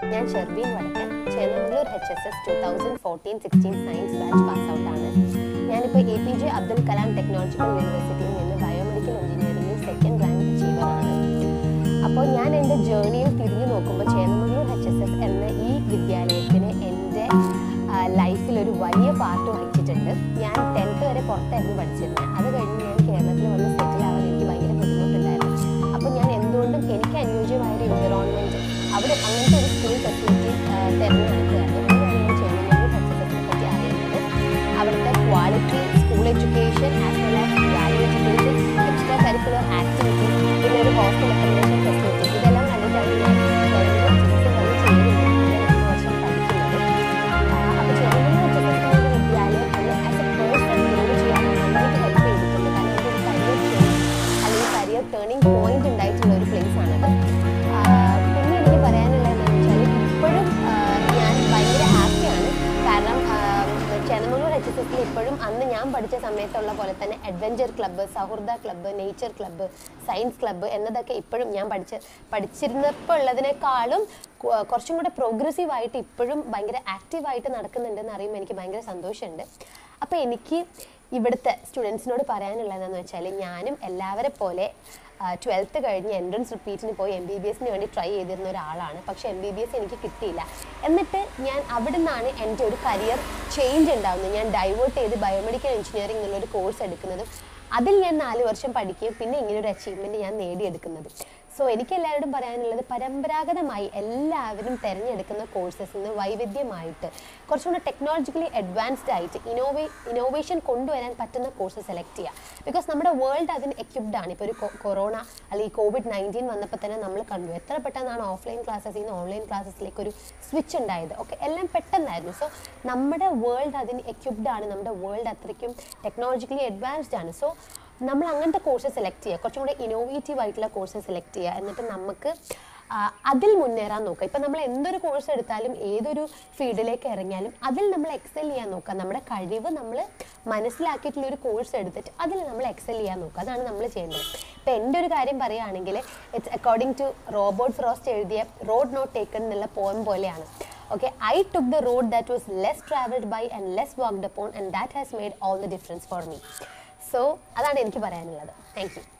ഞാൻ ഷെർബീൻ വടക്കൻ Chennamangallur HSS 2014-16 science batch pass out ആണ്. ഞാനിപ്പോൾ APJ അബ്ദുൽ കലാം ടെക്നോളജിക്കൽ യൂണിവേഴ്സിറ്റിയിൽ നിന്ന് ബയോമെഡിക്കൽ എഞ്ചിനീയറിംഗിൽ സെക്കൻഡ് റാങ്ക് അച്ചീവർ ആണ്. അപ്പോൾ ഞാൻ എൻ്റെ ജേർണിയിൽ തിരിഞ്ഞു നോക്കുമ്പോൾ Chennamangallur HSS എന്ന ഈ വിദ്യാലയത്തിന് എൻ്റെ ലൈഫിൽ ഒരു വലിയ പാർട്ട് വഹിച്ചിട്ടുണ്ട്. ഞാൻ 10th വരെ പുറത്തായിരുന്നു പഠിച്ചിരുന്നത്. അത് കഴിഞ്ഞ് ഞാൻ കേരളത്തിൽ വന്ന് സെറ്റിൽ ആവാൻ എനിക്ക് ഭയങ്കര ബുദ്ധിമുട്ടുണ്ടായിരുന്നു. അപ്പോൾ ഞാൻ എന്തുകൊണ്ടും എനിക്ക് അനുയോജ്യമായൊരു എൻവിറോൺമെൻറ്റ് അവിടെ അങ്ങനത്തെ ഒരു സ്കൂൾ ഫെസിലിറ്റി തിരഞ്ഞെടുക്കുകയായിരുന്നു. അങ്ങനെയാണ് ഞാൻ Chennamangallur HSSനെ പറ്റി അറിയുന്നത്. അവിടുത്തെ quality school education as well as value education, extra curricular activity, പിന്നെ ഒരു ഹോസ്റ്റൽ അക്കോമഡേഷൻ ഫെസിലിറ്റി, ഇതെല്ലാം കണ്ടിട്ടാണ് ഞാൻ Chennamangallur HSS വന്ന് ചെയ്യുന്നത്. 2 വർഷം പഠിക്കുന്നത്. അപ്പോൾ Chennamangallur HSS എന്ന വിദ്യാലയം എന്നെ ആസ് എ പേഴ്സൺ ഗ്രോ ചെയ്യാൻ നന്നായിട്ട് ഹെൽപ്പ് ചെയ്തിട്ടുണ്ട്. കാരണം എൻ്റെ ഒരു കരിയർ ചേഞ്ച് അല്ലെങ്കിൽ കരിയർ ടേണിംഗ് പോയിന്റ് ഉണ്ടായിട്ടുള്ള ഒരു പ്ലേസ് ആണത്. പിന്നെ എനിക്ക് പറയാനുള്ളതെന്ന് വെച്ചാൽ ഇപ്പോഴും ഞാൻ ഭയങ്കര ഹാപ്പിയാണ്. കാരണം Chennamangallur HSSൽ ഇപ്പോഴും അന്ന് ഞാൻ പഠിച്ച സമയത്തുള്ള പോലെ തന്നെ അഡ്വഞ്ചർ ക്ലബ്ബ്, സൗഹൃദ club, nature club, science club എന്നതൊക്കെ ഇപ്പോഴും ഞാൻ പഠിച്ചിരുന്നപ്പോൾ ഉള്ളതിനേക്കാളും കുറച്ചും കൂടെ പ്രോഗ്രസീവായിട്ട് ഇപ്പോഴും ഭയങ്കര ആക്റ്റീവായിട്ട് നടക്കുന്നുണ്ടെന്ന് അറിയുമ്പോൾ എനിക്ക് ഭയങ്കര സന്തോഷമുണ്ട്. അപ്പോൾ എനിക്ക് ഇവിടുത്തെ സ്റ്റുഡൻസിനോട് പറയാനുള്ളതെന്ന് വെച്ചാൽ ഞാനും എല്ലാവരെ പോലെ 12th കഴിഞ്ഞ് എൻട്രൻസ് റിപ്പീറ്റിന് പോയി MBBSന് വേണ്ടി ട്രൈ ചെയ്തിരുന്ന ഒരാളാണ്. പക്ഷേ MBBS എനിക്ക് കിട്ടിയില്ല. എന്നിട്ട് ഞാൻ അവിടെ നിന്നാണ് എൻ്റെ ഒരു കരിയർ ചേഞ്ച് ഉണ്ടാകുന്നത്. ഞാൻ ഡൈവേർട്ട് ചെയ്ത് ബയോമെഡിക്കൽ എഞ്ചിനീയറിംഗ് എന്നുള്ളൊരു കോഴ്സ് എടുക്കുന്നതും അതിൽ ഞാൻ 4 വർഷം പഠിക്കുകയും പിന്നെ ഇങ്ങനൊരു അച്ചീവ്മെൻറ്റ് ഞാൻ നേടിയെടുക്കുന്നത്. സോ എനിക്ക് എല്ലാവരോടും പറയാനുള്ളത് പരമ്പരാഗതമായി എല്ലാവരും തിരഞ്ഞെടുക്കുന്ന കോഴ്സസിൽ നിന്ന് വൈവിധ്യമായിട്ട് കുറച്ചുകൂടെ ടെക്നോളജിക്കലി അഡ്വാൻസ്ഡ് ആയിട്ട് ഇന്നോവേഷൻ കൊണ്ടുവരാൻ പറ്റുന്ന കോഴ്സ് സെലക്ട് ചെയ്യുക. ബിക്കോസ് നമ്മുടെ വേൾഡ് അതിന് എക്യുപ്ഡ് ആണ്. ഇപ്പോൾ ഒരു കൊറോണ അല്ലെങ്കിൽ COVID-19 വന്നപ്പോൾ തന്നെ നമ്മൾ കണ്ടു എത്ര പെട്ടെന്നാണ് ഓഫ്ലൈൻ ക്ലാസ്സസിൽ നിന്ന് ഓൺലൈൻ ക്ലാസ്സസിലേക്ക് ഒരു സ്വിച്ച് ഉണ്ടായത്. ഓക്കെ, എല്ലാം പെട്ടെന്നായിരുന്നു. സോ നമ്മുടെ വേൾഡ് അതിന് എക്യുപ്ഡ് ആണ്. നമ്മുടെ വേൾഡ് അത്രയ്ക്കും ടെക്നോളജിക്കലി അഡ്വാൻസ്ഡ് ആണ്. സോ നമ്മൾ അങ്ങനത്തെ കോഴ്സ് സെലക്ട് ചെയ്യുക, കുറച്ചും കൂടെ ഇന്നോവേറ്റീവ് ആയിട്ടുള്ള കോഴ്സ് സെലക്ട് ചെയ്യുക. എന്നിട്ട് നമുക്ക് അതിൽ മുന്നേറാൻ നോക്കുക. ഇപ്പം നമ്മൾ എന്തൊരു കോഴ്സ് എടുത്താലും ഏതൊരു ഫീൽഡിലേക്ക് ഇറങ്ങിയാലും അതിൽ നമ്മൾ എക്സൽ ചെയ്യാൻ നോക്കുക. നമ്മുടെ കഴിവ് നമ്മൾ മനസ്സിലാക്കിയിട്ടുള്ളൊരു കോഴ്സ് എടുത്തിട്ട് അതിൽ നമ്മൾ എക്സൽ ചെയ്യാൻ നോക്കുക. അതാണ് നമ്മൾ ചെയ്യേണ്ടത്. ഇപ്പം എൻ്റെ ഒരു കാര്യം പറയുകയാണെങ്കിൽ it's according to Robert Frost എഴുതിയ റോഡ് നോട്ട് ടേക്കൺ എന്നുള്ള പോയം പോലെയാണ്. Okay, I took the road that was less traveled by and less walked upon, and that has made all the difference for me. So, അതാണ് എനിക്ക് പറയാനുള്ളത്. Thank you.